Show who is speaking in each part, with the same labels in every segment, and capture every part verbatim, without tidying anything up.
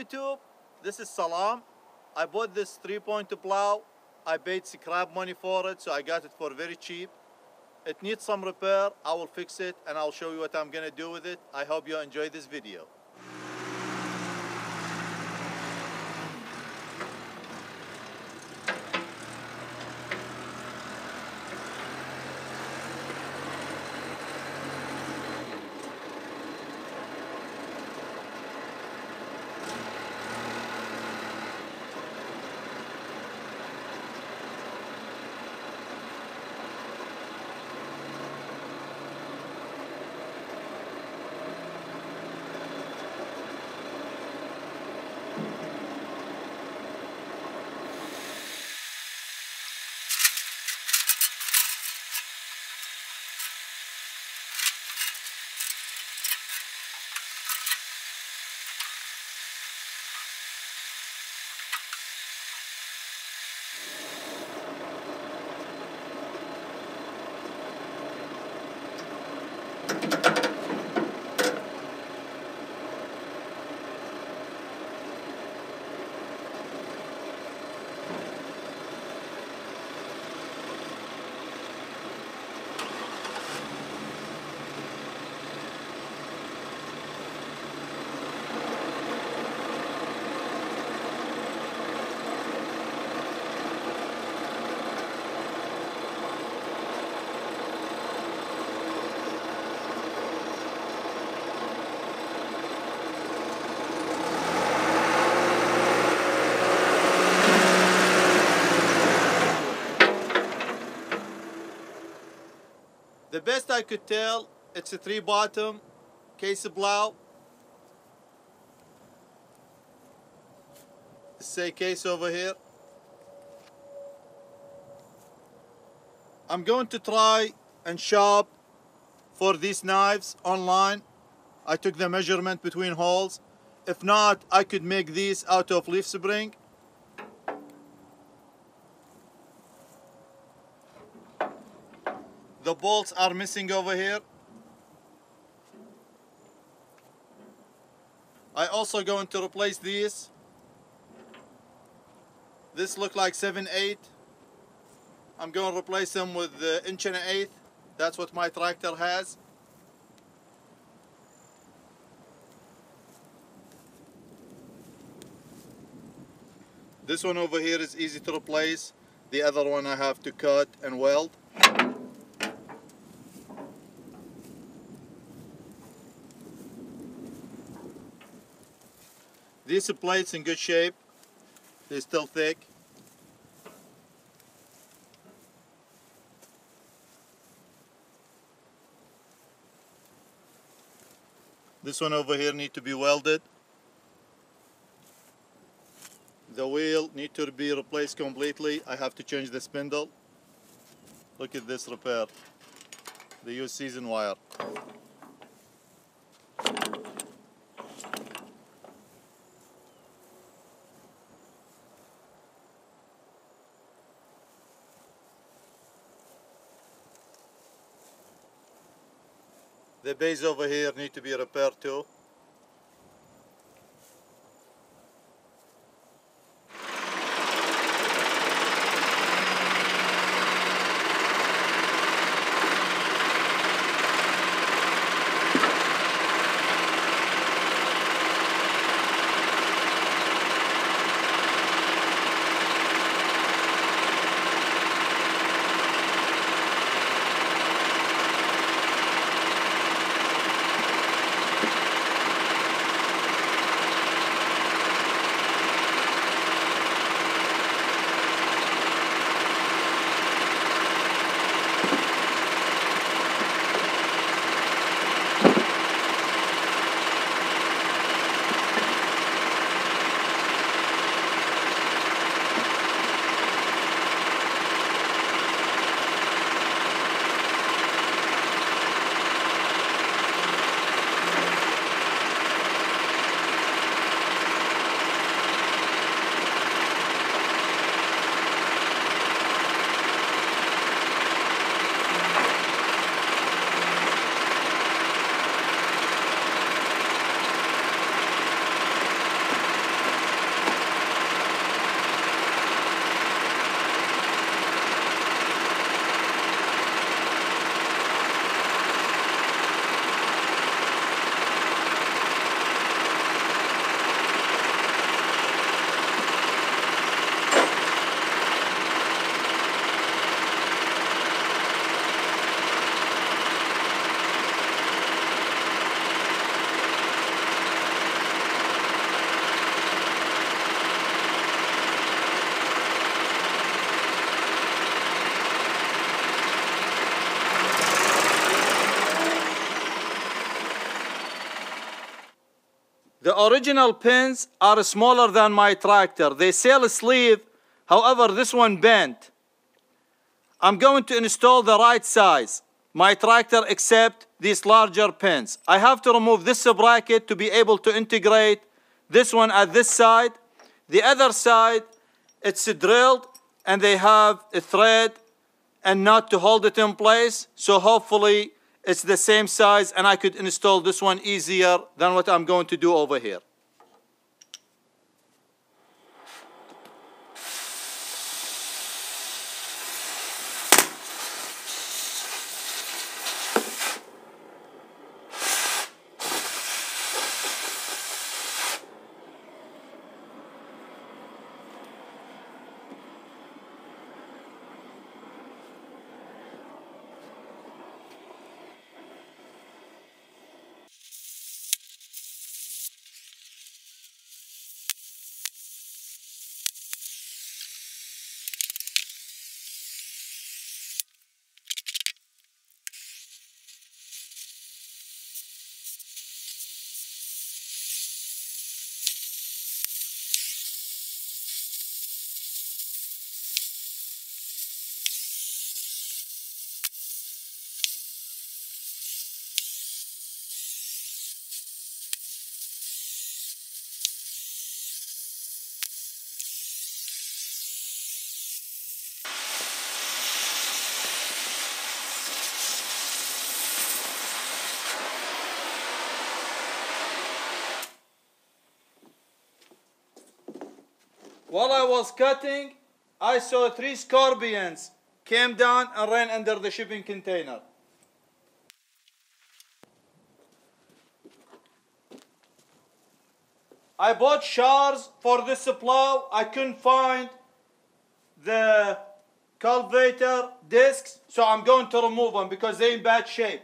Speaker 1: YouTube, this is Salam. I bought this three-point plow. I paid scrap money for it, so I got it for very cheap. It needs some repair. I will fix it and I'll show you what I'm gonna do with it. I hope you enjoy this video. The best I could tell, it's a three bottom case plow. Say case over here. I'm going to try and shop for these knives online. I took the measurement between holes. If not, I could make these out of leaf spring. The bolts are missing over here. I also going to replace these. This look like seven eight. I'm going to replace them with the inch and an eighth. That's what my tractor has. This one over here is easy to replace. The other one I have to cut and weld. These plates in good shape. They're still thick. This one over here need to be welded. The wheel need to be replaced completely. I have to change the spindle. Look at this repair. They use season wire. The base over here need to be repaired too. The original pins are smaller than my tractor. They sell sleeve, however this one bent. I'm going to install the right size. My tractor accepts these larger pins. I have to remove this bracket to be able to integrate this one at this side. The other side, it's drilled and they have a thread and nut to hold it in place. So hopefully it's the same size and I could install this one easier than what I'm going to do over here. While I was cutting, I saw three scorpions came down and ran under the shipping container. I bought shards for this plow. I couldn't find the cultivator discs, so I'm going to remove them because they're in bad shape.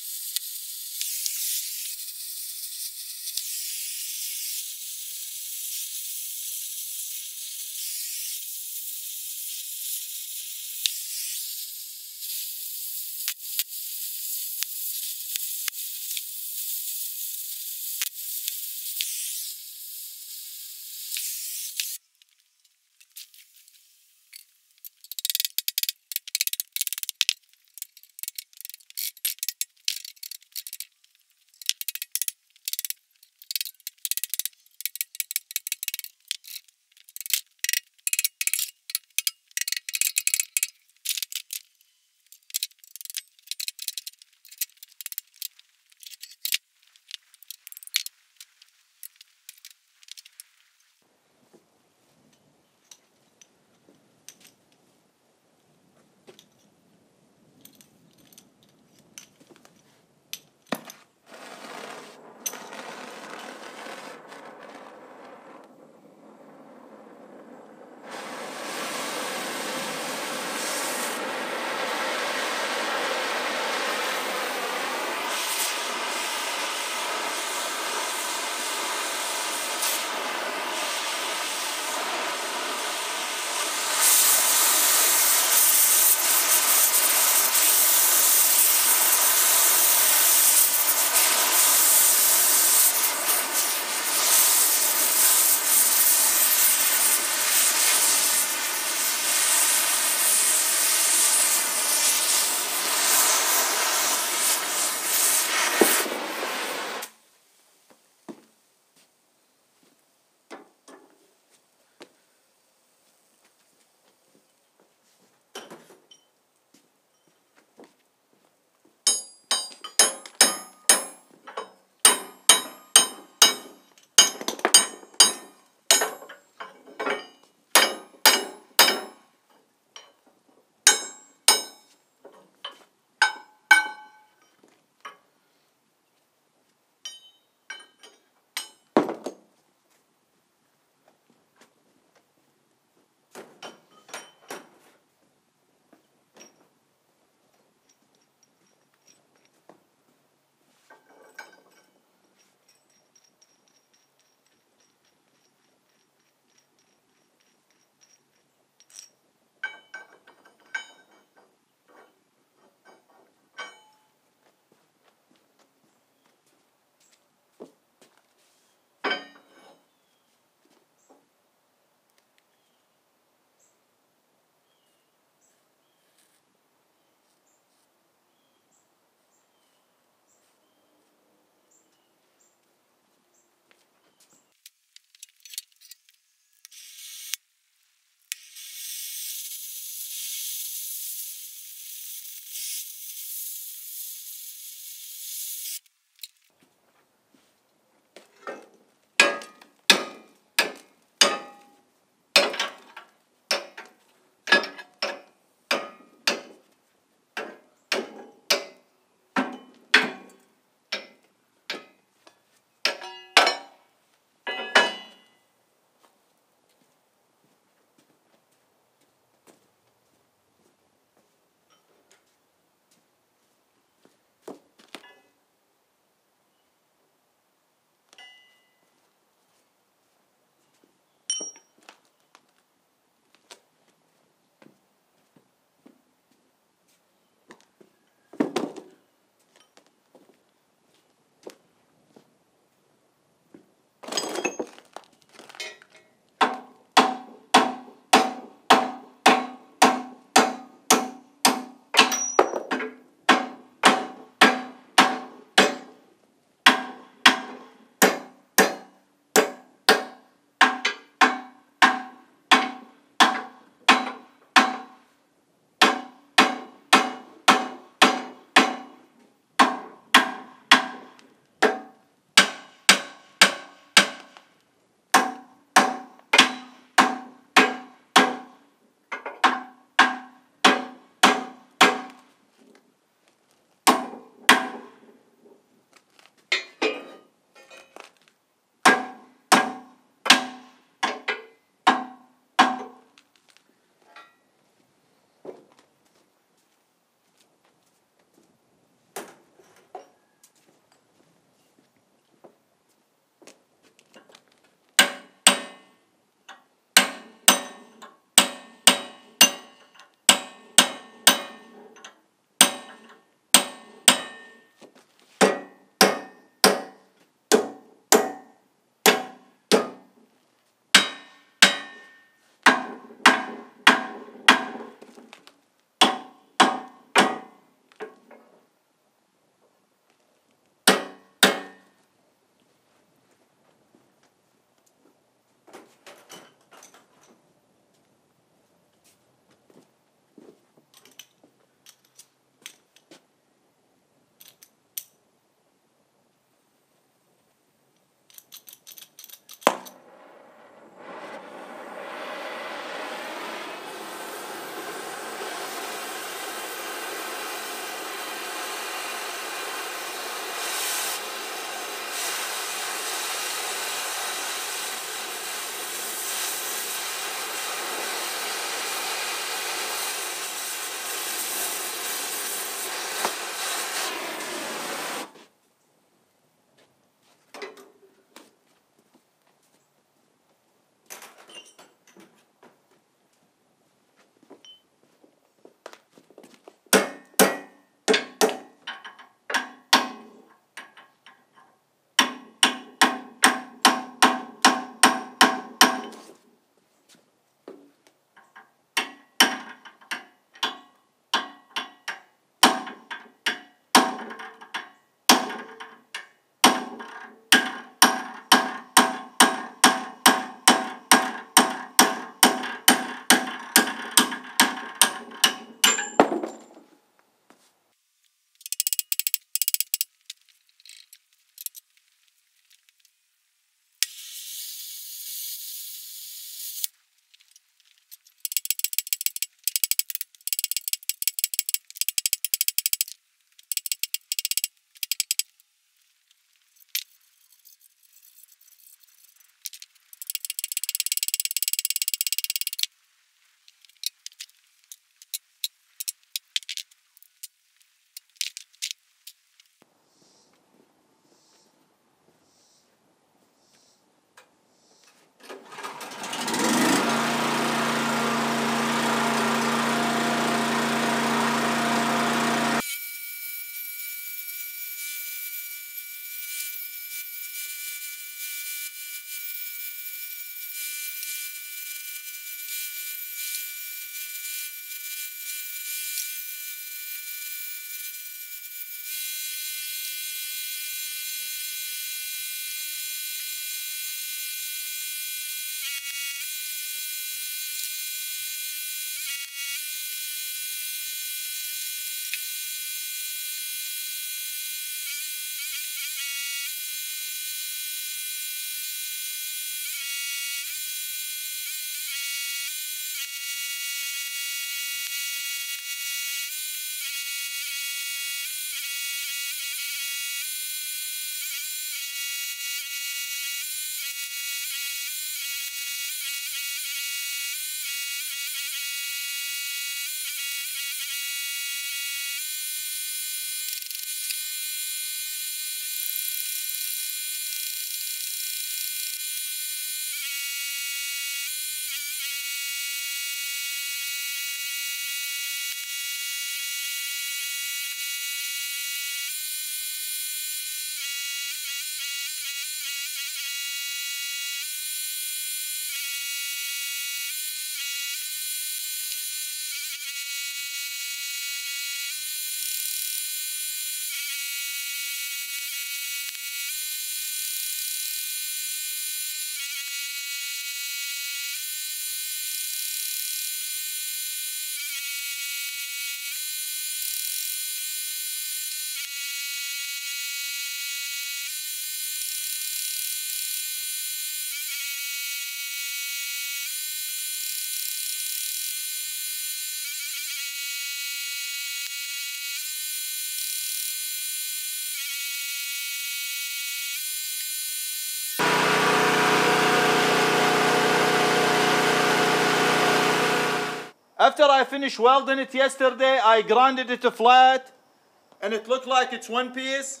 Speaker 1: After I finished welding it yesterday, I grinded it flat and it looked like it's one piece.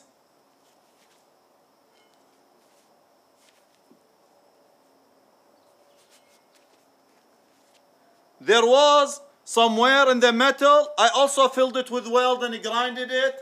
Speaker 1: There was somewhere in the metal, I also filled it with weld and grinded it.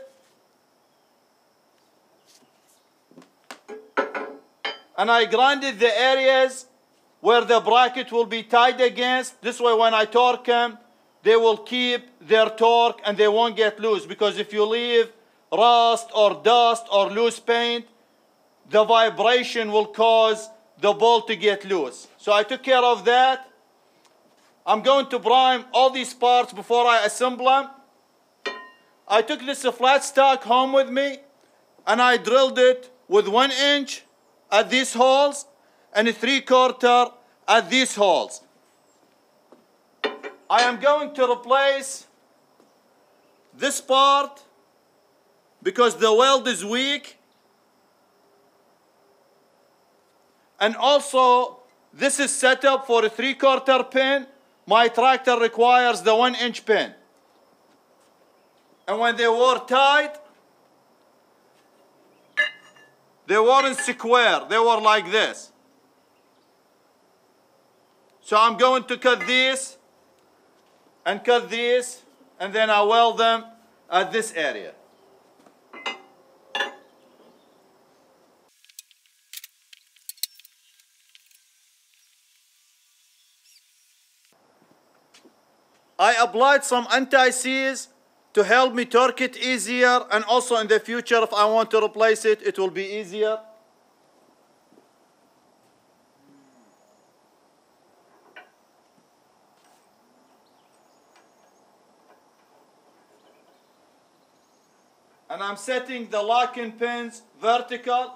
Speaker 1: And I grinded the areas where the bracket will be tied against. This way when I torque them, they will keep their torque and they won't get loose. Because if you leave rust or dust or loose paint, the vibration will cause the bolt to get loose. So I took care of that. I'm going to prime all these parts before I assemble them. I took this flat stock home with me and I drilled it with one inch at these holes and a three quarter at these holes. I am going to replace this part because the weld is weak, and also this is set up for a three quarter pin. My tractor requires the one inch pin, and when they were tied, they weren't square, they were like this. So I'm going to cut this and cut this, and then I weld them at this area. I applied some anti-seize to help me torque it easier, and also in the future if I want to replace it, it will be easier. And I'm setting the locking pins vertical.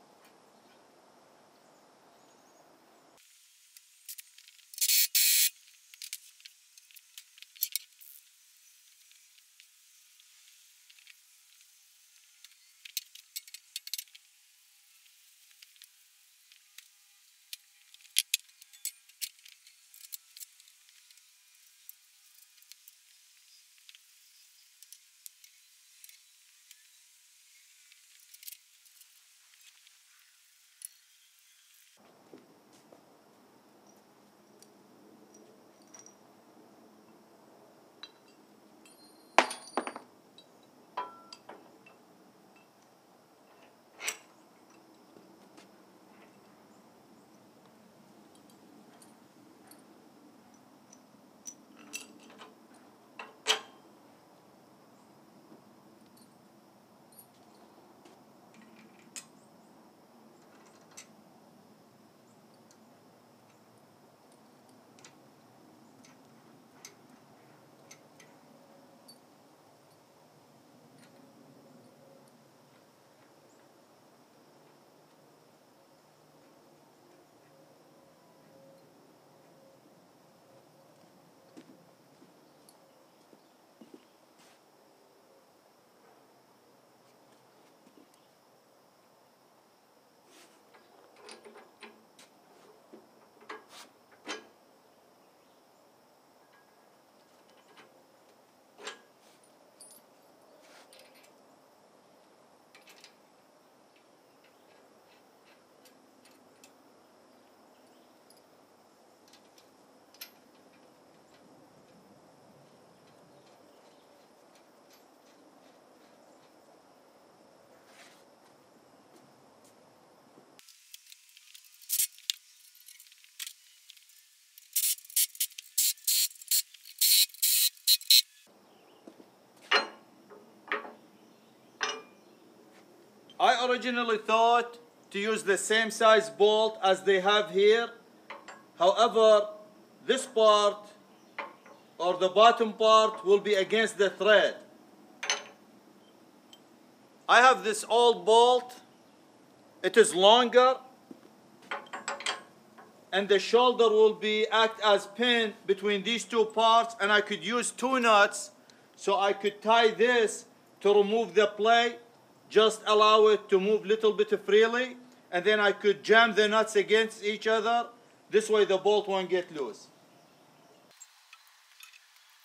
Speaker 1: I originally thought to use the same size bolt as they have here. However, this part or the bottom part will be against the thread. I have this old bolt. It is longer and the shoulder will be act as pin between these two parts, and I could use two nuts so I could tie this to remove the play. Just allow it to move a little bit freely, and then I could jam the nuts against each other. This way the bolt won't get loose.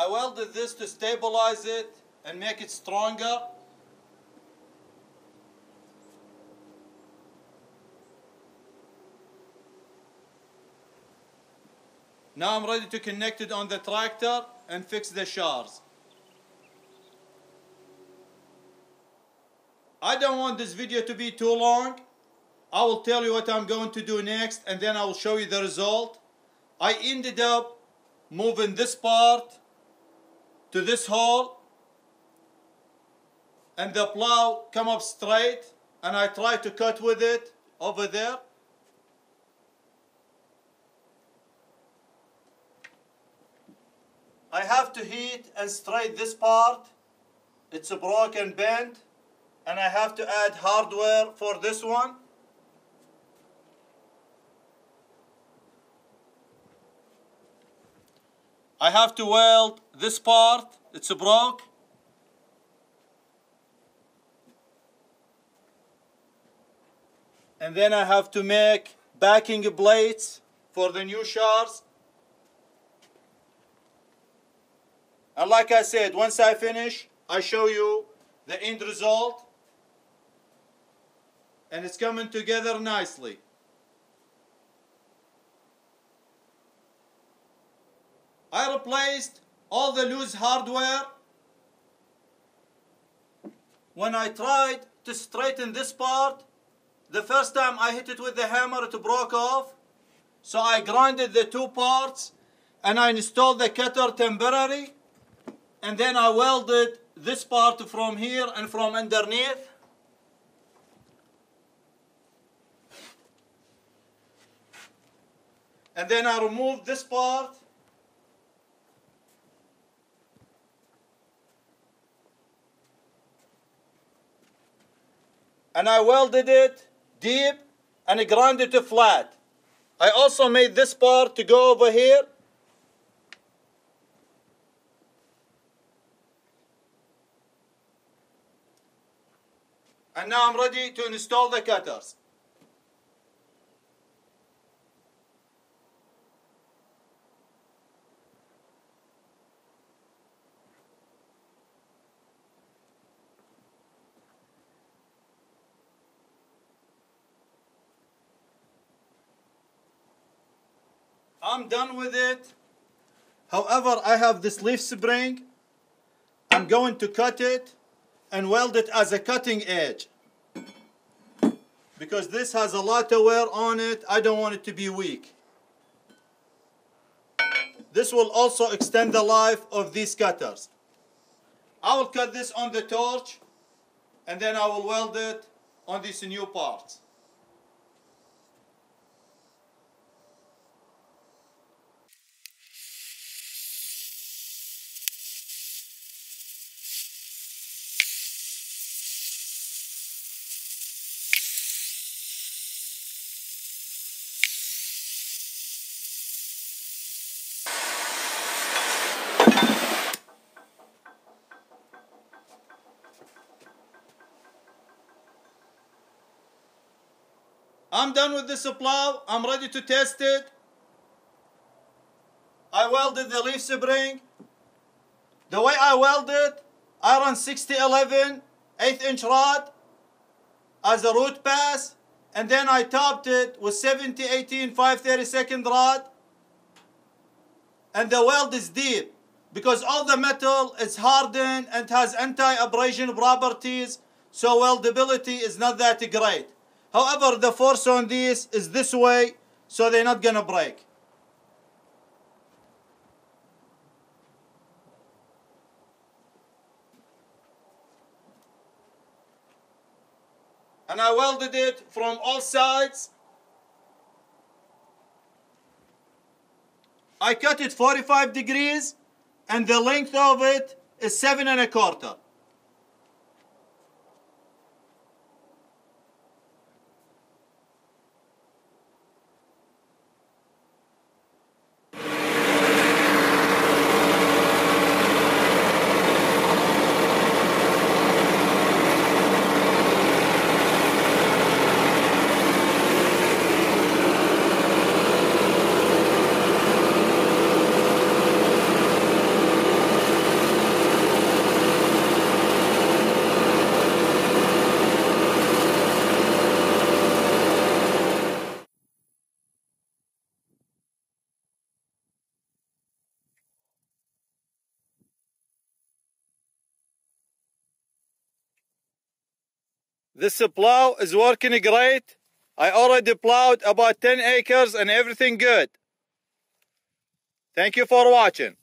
Speaker 1: I welded this to stabilize it and make it stronger. Now I'm ready to connect it on the tractor and fix the shafts. I don't want this video to be too long. I will tell you what I'm going to do next and then I will show you the result. I ended up moving this part to this hole and the plow come up straight, and I try to cut with it over there. I have to heat and straight this part. It's a broken bend, and I have to add hardware for this one. I have to weld this part, it's broke. And then I have to make backing plates for the new shafts. And like I said, once I finish, I show you the end result. And it's coming together nicely. I replaced all the loose hardware. When I tried to straighten this part, the first time I hit it with the hammer, it broke off. So I grinded the two parts and I installed the cutter temporary. And then I welded this part from here and from underneath. And then I removed this part. And I welded it deep and I ground it to flat. I also made this part to go over here. And now I'm ready to install the cutters. I'm done with it. However, I have this leaf spring. I'm going to cut it and weld it as a cutting edge. Because this has a lot of wear on it, I don't want it to be weak. This will also extend the life of these cutters. I will cut this on the torch and then I will weld it on these new parts. I'm done with this plow. I'm ready to test it. I welded the leaf spring. The way I welded, I run sixty eleven eighth inch rod as a root pass, and then I topped it with seventy eighteen five thirty-second rod. And the weld is deep because all the metal is hardened and has anti-abrasion properties, so weldability is not that great. However, the force on this is this way, so they're not gonna break. And I welded it from all sides. I cut it forty-five degrees, and the length of it is seven and a quarter. This plow is working great. I already plowed about ten acres and everything good. Thank you for watching.